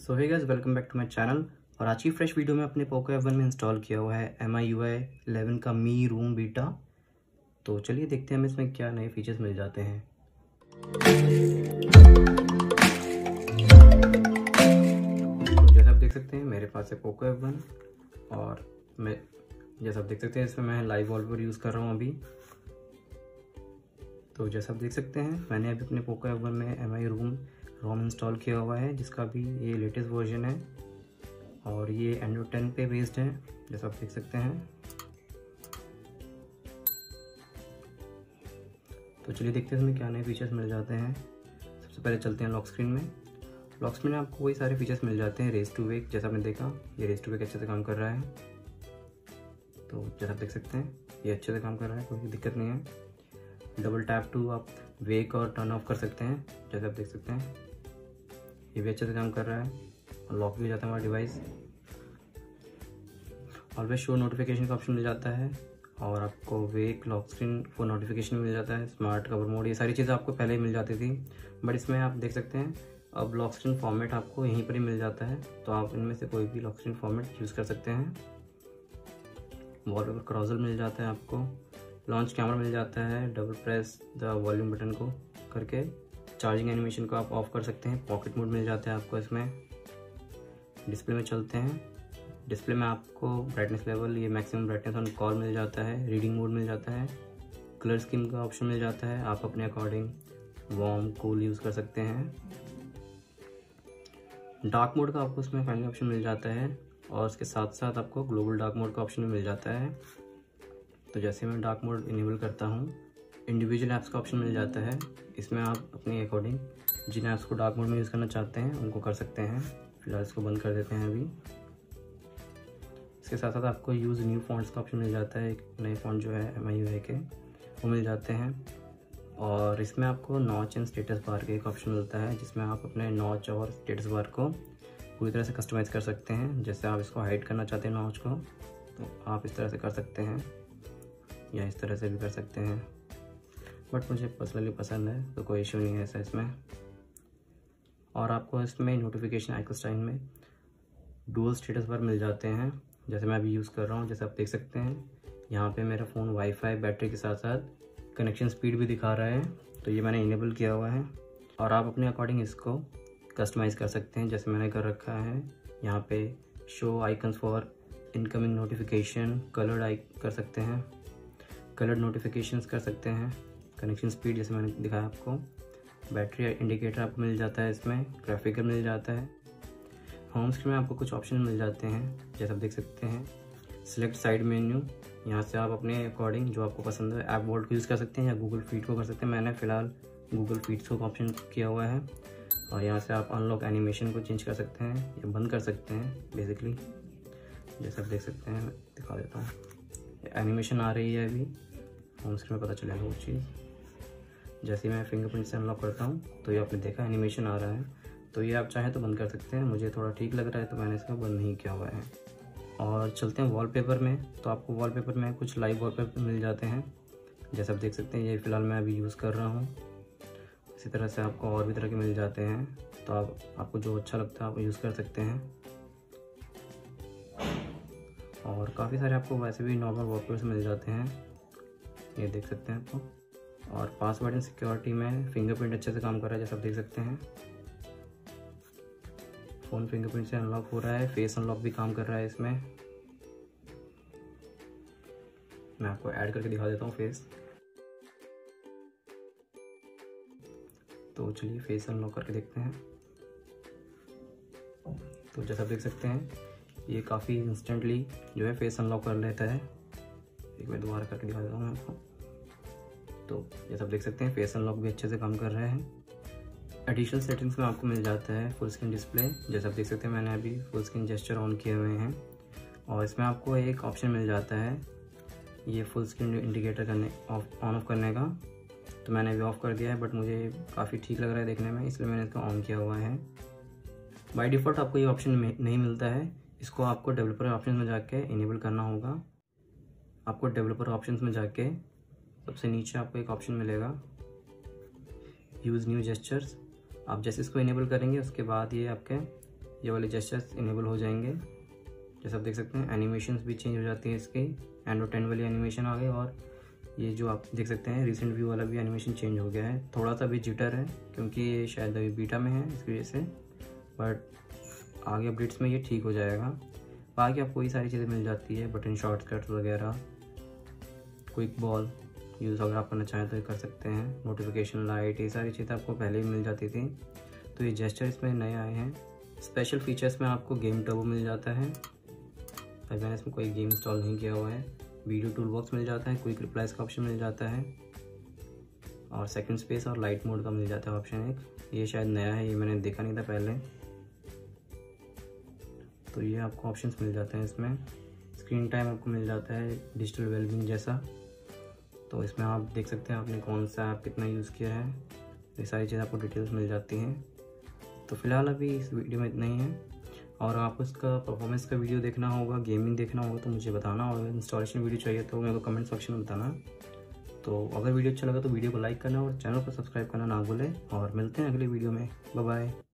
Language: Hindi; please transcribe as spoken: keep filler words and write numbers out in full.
So hey guys, welcome back to my channel. और आज की फ्रेश वीडियो में अपने पोको एफ वन में इंस्टॉल किया हुआ है M I U I eleven का मी रूम बीटा। तो चलिए देखते हैं हमें इसमें क्या नए फीचर्स मिल जाते हैं। तो जैसा आप देख सकते हैं मेरे पास है पोको एफ वन और मैं जैसा आप देख सकते हैं इसमें मैं लाइव वॉलपेपर यूज़ कर रहा हूँ अभी। तो जैसा आप देख सकते हैं मैंने अभी अपने पोको एफ वन में M I ROM ROM install किया हुआ है, जिसका भी ये लेटेस्ट वर्जन है और ये एंड्रॉइड टेन पे बेस्ड है, जैसा आप देख सकते हैं। तो चलिए देखते हैं इसमें क्या नए फीचर्स मिल जाते हैं। सबसे पहले चलते हैं लॉक स्क्रीन में। लॉक स्क्रीन में आपको वही सारे फीचर्स मिल जाते हैं। रेस टू वेक, जैसा आपने देखा ये रेस टू वेक अच्छे से काम कर रहा है। तो जैसा आप देख सकते हैं ये अच्छे से काम कर रहा है, कोई दिक्कत नहीं है। डबल टैप टू आप वेक और टर्न ऑफ कर सकते हैं, जैसे आप देख सकते हैं ये भी अच्छे से काम कर रहा है। और लॉक भी हो जाता है हमारा डिवाइस। ऑलवेज शो नोटिफिकेशन का ऑप्शन मिल जाता है और आपको wake, lock screen, for notification मिल जाता है। स्मार्ट कवर मोड, ये सारी चीज़ें आपको पहले ही मिल जाती थी, बट इसमें आप देख सकते हैं अब लॉक स्क्रीन फॉर्मेट आपको यहीं पर ही मिल जाता है। तो आप इनमें से कोई भी लॉक स्क्रीन फॉर्मेट यूज़ कर सकते हैं। वॉलपेपर क्रॉजल मिल जाता है आपको। लॉन्च कैमरा मिल जाता है, double press the volume button को करके चार्जिंग एनिमेशन को आप ऑफ कर सकते हैं। पॉकेट मोड मिल जाता है आपको इसमें। डिस्प्ले में चलते हैं। डिस्प्ले में आपको ब्राइटनेस लेवल, ये मैक्सिमम ब्राइटनेस ऑन कॉल मिल जाता है। रीडिंग मोड मिल जाता है। कलर स्कीम का ऑप्शन मिल जाता है, आप अपने अकॉर्डिंग वार्म कूल यूज़ कर सकते हैं। डार्क मोड का आपको उसमें फाइनली ऑप्शन मिल जाता है और उसके साथ साथ आपको ग्लोबल डार्क मोड का ऑप्शन भी मिल जाता है। तो जैसे मैं डार्क मोड इनेबल करता हूँ, इंडिविजुअल ऐप्स का ऑप्शन मिल जाता है। इसमें आप अपने अकॉर्डिंग जिन ऐप्स को डार्क मोड में यूज़ करना चाहते हैं उनको कर सकते हैं। फिलहाल इसको बंद कर देते हैं अभी। इसके साथ साथ आपको यूज़ न्यू फॉन्ट्स का ऑप्शन मिल जाता है। एक नए फॉन्ट जो है एम आई यू आई के वो मिल जाते हैं। और इसमें आपको नॉच एंड स्टेटस बार का एक ऑप्शन मिलता है, जिसमें आप अपने नॉच और स्टेटस बार को पूरी तरह से कस्टमाइज़ कर सकते हैं। जैसे आप इसको हाइड करना चाहते हैं नॉच को, तो आप इस तरह से कर सकते हैं या इस तरह से भी कर सकते हैं, बट मुझे पर्सनली पसंद है तो कोई इशू नहीं है ऐसा इसमें। और आपको इसमें नोटिफिकेशन आइकन स्टाइल में डुअल स्टेटस बार मिल जाते हैं, जैसे मैं अभी यूज़ कर रहा हूँ। जैसे आप देख सकते हैं यहाँ पे मेरा फ़ोन वाईफाई, बैटरी के साथ साथ कनेक्शन स्पीड भी दिखा रहा है, तो ये मैंने इनेबल किया हुआ है। और आप अपने अकॉर्डिंग इसको कस्टमाइज़ कर सकते हैं, जैसे मैंने कर रखा है। यहाँ पे show icons for incoming notification, coloured आई कर सकते हैं, कलर्ड नोटिफिकेशंस कर सकते हैं। कनेक्शन स्पीड जैसे मैंने दिखाया आपको। बैटरी इंडिकेटर आपको मिल जाता है इसमें। ग्राफिकल मिल जाता है। होम स्क्रीन में आपको कुछ ऑप्शन मिल जाते हैं, जैसे आप देख सकते हैं सिलेक्ट साइड मेन्यू। यहाँ से आप अपने अकॉर्डिंग जो आपको पसंद है ऐप वॉल्ट को यूज़ कर सकते हैं या गूगल फीड को कर सकते हैं। मैंने फ़िलहाल गूगल फीड्स को ऑप्शन किया हुआ है। और यहाँ से आप अनलॉक एनिमेशन को चेंज कर सकते हैं या बंद कर सकते हैं बेसिकली। जैसे आप देख सकते हैं, दिखा देता हूँ, एनिमेशन आ रही है अभी। होम स्क्रीन में पता चलेगा वो चीज़। जैसे ही मैं फिंगरप्रिंट से अनलॉक करता हूँ तो ये आपने देखा एनिमेशन आ रहा है। तो ये आप चाहें तो बंद कर सकते हैं। मुझे थोड़ा ठीक लग रहा है तो मैंने इसका बंद नहीं किया हुआ है। और चलते हैं वॉलपेपर में। तो आपको वॉलपेपर में कुछ लाइव वॉलपेपर मिल जाते हैं, जैसे आप देख सकते हैं ये फ़िलहाल मैं अभी यूज़ कर रहा हूँ। इसी तरह से आपको और भी तरह के मिल जाते हैं, तो आप आपको जो अच्छा लगता है आप यूज़ कर सकते हैं। और काफ़ी सारे आपको वैसे भी नॉर्मल वॉलपेपर्स मिल जाते हैं, ये देख सकते हैं आपको। और पासवर्ड एंड सिक्योरिटी में फिंगरप्रिंट अच्छे से काम कर रहा है, जैसे आप देख सकते हैं। फ़ोन फिंगरप्रिंट से अनलॉक हो रहा है। फेस अनलॉक भी काम कर रहा है इसमें। मैं आपको ऐड करके दिखा देता हूँ फेस। तो चलिए फेस अनलॉक करके देखते हैं। तो जैसा आप देख सकते हैं ये काफ़ी इंस्टेंटली जो है फेस अनलॉक कर लेता है। एक बार दोबारा करके दिखा देता हूँ मैं आपको। तो जैसा आप देख सकते हैं फेस अनलॉक भी अच्छे से काम कर रहे हैं। एडिशनल सेटिंग्स में आपको मिल जाता है फुल स्क्रीन डिस्प्ले। जैसे आप देख सकते हैं मैंने अभी फुल स्क्रीन जेस्चर ऑन किए हुए हैं और इसमें आपको एक ऑप्शन मिल जाता है ये फुल स्क्रीन इंडिकेटर करने ऑफ ऑन ऑफ करने का। तो मैंने अभी ऑफ़ कर दिया है, बट मुझे काफ़ी ठीक लग रहा है देखने में, इसलिए मैंने इसको ऑन किया हुआ है। बाय डिफ़ॉल्ट आपको ये ऑप्शन नहीं मिलता है, इसको आपको डेवलपर ऑप्शन में जाके इनेबल करना होगा। आपको डेवलपर ऑप्शन में जाके सबसे नीचे आपको एक ऑप्शन मिलेगा यूज़ न्यू जेस्चर्स। आप जैसे इसको इनेबल करेंगे उसके बाद ये आपके ये वाले जेस्चर्स इनेबल हो जाएंगे। जैसे आप देख सकते हैं एनिमेशंस भी चेंज हो जाती है इसकी, एंड्रॉइड टेन वाली एनिमेशन आ गई, और ये जो आप देख सकते हैं रिसेंट व्यू वाला भी एनिमेशन चेंज हो गया है। थोड़ा सा भी जिटर है क्योंकि ये शायद अभी बीटा में है इसकी वजह से, बट आगे अपडेट्स में ये ठीक हो जाएगा। बाकी आपको ये सारी चीज़ें मिल जाती है, बटन शॉर्टकट्स वगैरह, क्विक बॉल यूज़ अगर आप करना चाहें तो ये कर सकते हैं, नोटिफिकेशन लाइट, ये सारी चीज़ें आपको पहले ही मिल जाती थी। तो ये जेस्चर इसमें नए आए हैं। स्पेशल फीचर्स में आपको गेम टर्बो मिल जाता है, अभी मैंने इसमें कोई गेम इंस्टॉल नहीं किया हुआ है। वीडियो टूल बॉक्स मिल जाता है, क्विक रिप्लाइज का ऑप्शन मिल जाता है, और सेकंड स्पेस और लाइट मोड का मिल जाता है ऑप्शन एक। ये शायद नया है, ये मैंने देखा नहीं था पहले। तो ये आपको ऑप्शंस मिल जाते हैं इसमें। स्क्रीन टाइम आपको मिल जाता है डिजिटल वेलबींग जैसा, तो इसमें आप देख सकते हैं आपने कौन सा ऐप कितना यूज़ किया है, ये सारी चीज़ें आपको डिटेल्स मिल जाती हैं। तो फिलहाल अभी इस वीडियो में इतना ही है, और आपको इसका परफॉर्मेंस का वीडियो देखना होगा, गेमिंग देखना होगा तो मुझे बताना, और इंस्टॉलेशन वीडियो चाहिए तो मेरे को कमेंट सेक्शन में बताना। तो अगर वीडियो अच्छा लगा तो वीडियो को लाइक करना और चैनल को सब्सक्राइब करना ना भूलें, और मिलते हैं अगली वीडियो में। Bye bye.